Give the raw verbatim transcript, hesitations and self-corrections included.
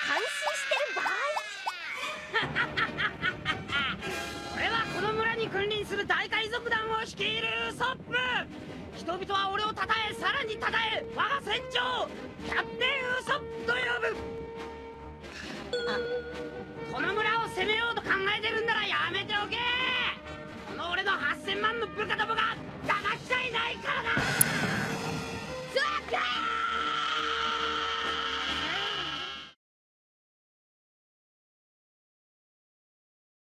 感心してる場合。 俺はこの村に君臨する大海賊団を率いるウソップ。人々は俺をたたえ、さらにたたえ、我が船長キャプテンウソップと呼ぶ。この村を攻めようと考えてるんならやめておけ。この俺のはっせんまんの部下どもが